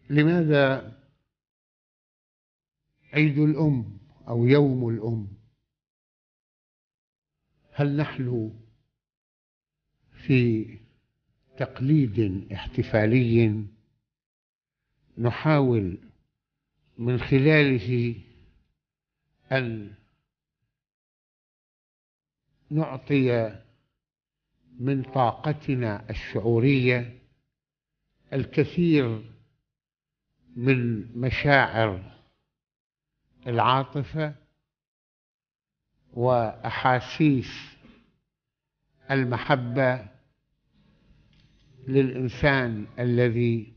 لماذا عيد الأم أو يوم الأم؟ هل نحن في تقليد احتفالي نحاول من خلاله أن نعطي من طاقتنا الشعورية الكثير من مشاعر العاطفة وأحاسيس المحبة للإنسان الذي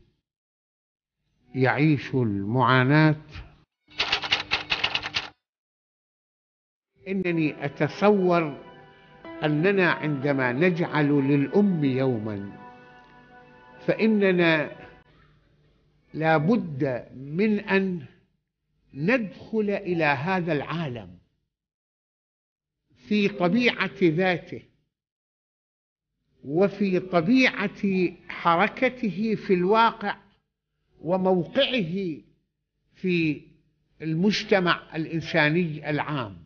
يعيش المعاناة؟ إنني أتصور أننا عندما نجعل للأم يوما فإننا لا بد من أن ندخل إلى هذا العالم في طبيعة ذاته وفي طبيعة حركته في الواقع وموقعه في المجتمع الإنساني العام،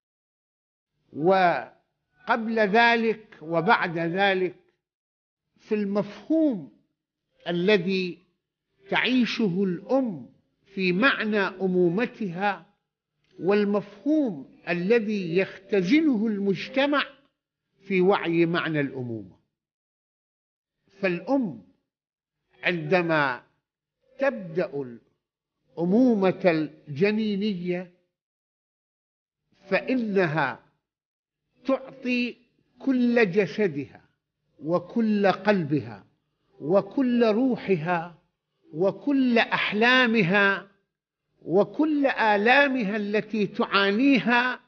وقبل ذلك وبعد ذلك في المفهوم الذي تعيشه الأم في معنى أمومتها والمفهوم الذي يختزنه المجتمع في وعي معنى الأمومة. فالأم عندما تبدأ الأمومة الجنينية فإنها تعطي كل جسدها وكل قلبها وكل روحها وكل أحلامها وكل آلامها التي تعانيها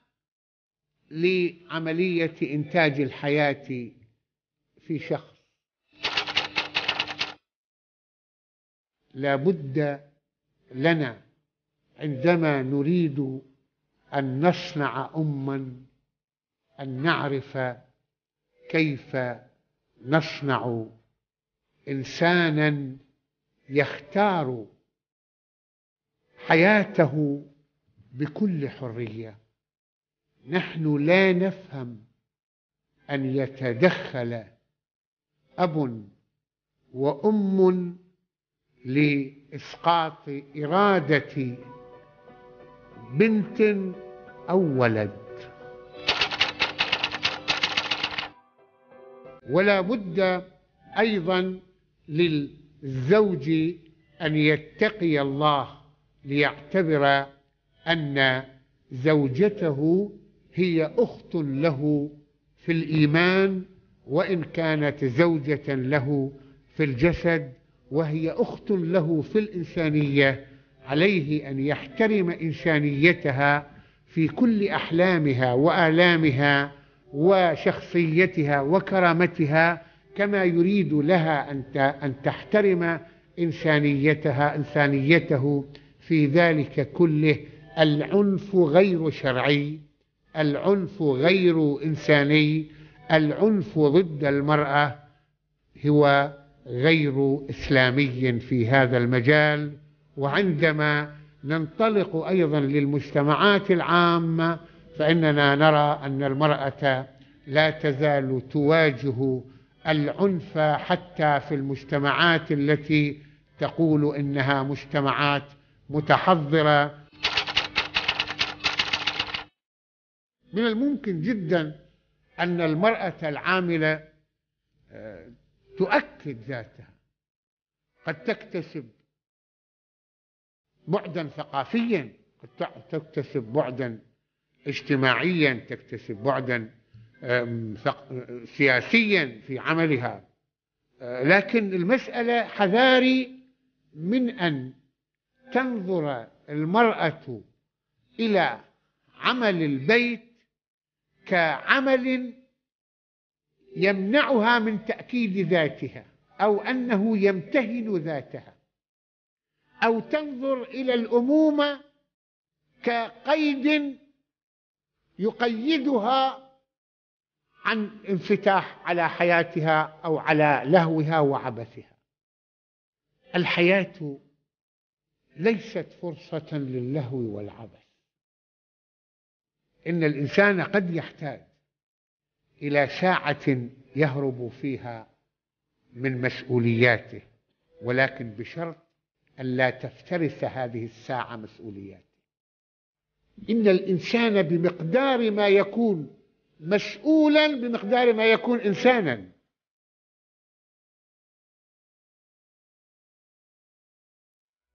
لعملية إنتاج الحياة في شخص. لا بد لنا عندما نريد أن نصنع أماً أن نعرف كيف نصنع إنساناً يختار حياته بكل حرية. نحن لا نفهم أن يتدخل أب وأم لإسقاط إرادة بنت أو ولد، ولا بد أيضا للزوج أن يتقي الله ليعتبر أن زوجته هي أخت له في الإيمان، وإن كانت زوجة له في الجسد وهي أخت له في الإنسانية. عليه أن يحترم إنسانيتها في كل أحلامها وآلامها وشخصيتها وكرامتها، كما يريد لها أن تحترم إنسانيته في ذلك كله. العنف غير شرعي، العنف غير إنساني، العنف ضد المرأة هو غير إسلامي في هذا المجال. وعندما ننطلق أيضا للمجتمعات العامة فإننا نرى أن المرأة لا تزال تواجه العنف حتى في المجتمعات التي تقول إنها مجتمعات متحضرة. من الممكن جدا أن المرأة العاملة تؤكد ذاتها، قد تكتسب بعدا ثقافيا، قد تكتسب بعدا اجتماعيا، تكتسب بعدا سياسيا في عملها. لكن المسألة حذاري من أن تنظر المرأة إلى عمل البيت كعمل يمنعها من تأكيد ذاتها أو أنه يمتهن ذاتها، أو تنظر إلى الأمومة كقيد يقيدها عن انفتاح على حياتها أو على لهوها وعبثها. الحياة ليست فرصة للهو والعبث. إن الإنسان قد يحتاج إلى ساعة يهرب فيها من مسؤولياته، ولكن بشرط أن لا تفترس هذه الساعة مسؤولياته. إن الإنسان بمقدار ما يكون مسؤولا بمقدار ما يكون إنسانا.